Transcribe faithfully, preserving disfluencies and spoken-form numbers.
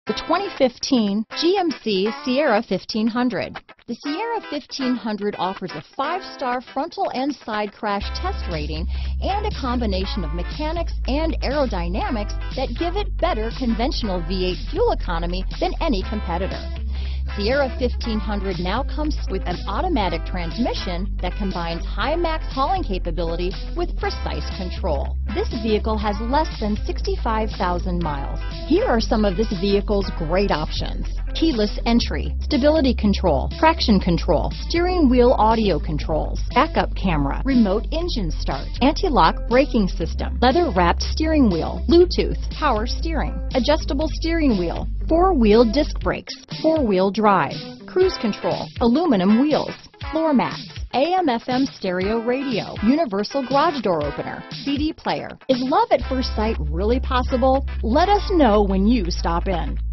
The twenty fifteen G M C Sierra fifteen hundred. The Sierra fifteen hundred offers a five-star frontal and side crash test rating and a combination of mechanics and aerodynamics that give it better conventional V eight fuel economy than any competitor. Sierra fifteen hundred now comes with an automatic transmission that combines high max hauling capability with precise control. This vehicle has less than sixty-five thousand miles. Here are some of this vehicle's great options: keyless entry, stability control, traction control, steering wheel audio controls, backup camera, remote engine start, anti-lock braking system, leather-wrapped steering wheel, Bluetooth, power steering, adjustable steering wheel, four-wheel disc brakes, four-wheel drive, cruise control, aluminum wheels, floor mats, A M F M stereo radio, universal garage door opener, C D player. Is love at first sight really possible? Let us know when you stop in.